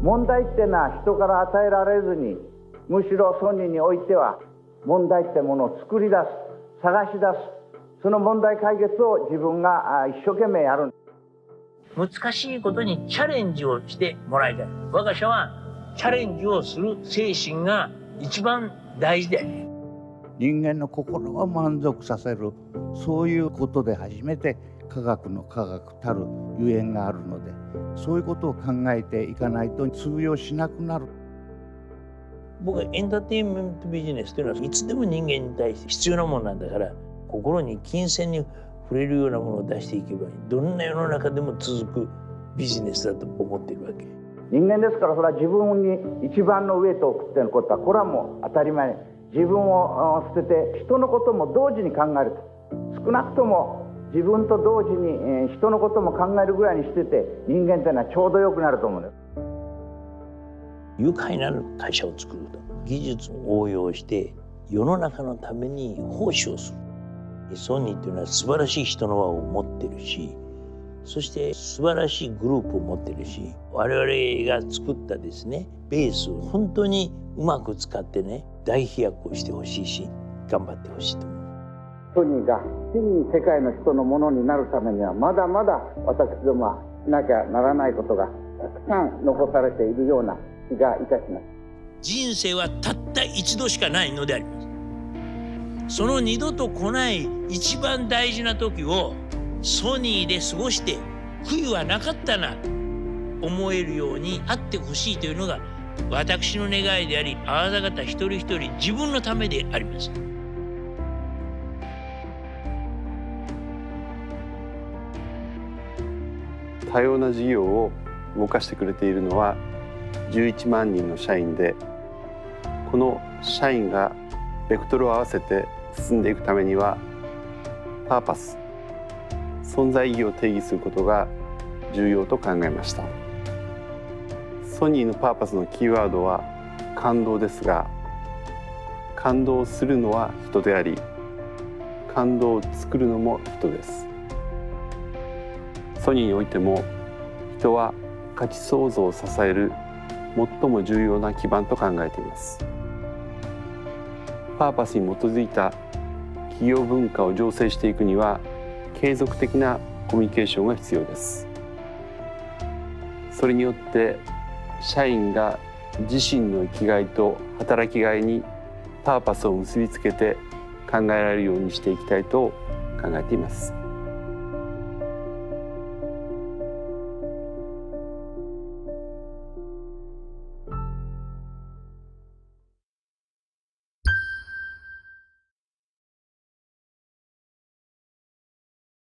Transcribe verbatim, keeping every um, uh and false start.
問題っていうのは人から与えられずに、むしろソニーにおいては問題ってものを作り出す、探し出す、その問題解決を自分が一生懸命やる。 難しいことにチャレンジをしてもらいたい。我が社はチャレンジをする精神が一番大事であり、 人間の心を満足させる、そういうことで初めて科学の科学たるゆえんがあるので、そういうことを考えていかないと通用しなくなる。 僕はエンターテインメントビジネスというのはいつでも人間に対して必要なものなんだから、心に金銭に触れるようなものを出していけば、どんな世の中でも続くビジネスだと思っているわけ。 人間ですから、それは自分に一番のウエイトを送っていることは、これはもう当たり前。自分を捨てて人のことも同時に考えると、少なくとも自分と同時に人のことも考えるぐらいにしてて、人間というのはちょうどよくなると思うんです。 愉快なる会社を作ると、技術を応用して世の中のために奉仕をする。ソニーというのは素晴らしい人の輪を持ってるし、そして素晴らしいグループを持ってるし、我々が作ったですねベースを本当にうまく使ってね、大飛躍をしてほしいし、頑張ってほしいと思う。 ソニーが真に世界の人のものになるためには、まだまだ私どもはしなきゃならないことがたくさん残されているような気がいたします。 人生はたった一度しかないのであります。その二度と来ない一番大事な時をソニーで過ごして悔いはなかったなと思えるようにあってほしいというのが私の願いであり、あなた方一人一人自分のためであります。 多様な事業を動かしてくれているのはじゅういちまんにんの社員で、この社員がベクトルを合わせて進んでいくためには、パーパス、存在意義を定義することが重要と考えました。ソニーのパーパスのキーワードは感動ですが、感動するのは人であり、感動を作るのも人です。ソニーにおいても人は価値創造を支える最も重要な基盤と考えています。パーパスに基づいた企業文化を醸成していくには、継続的なコミュニケーションが必要です。それによって社員が自身の生きがいと働きがいにパーパスを結びつけて考えられるようにしていきたいと考えています。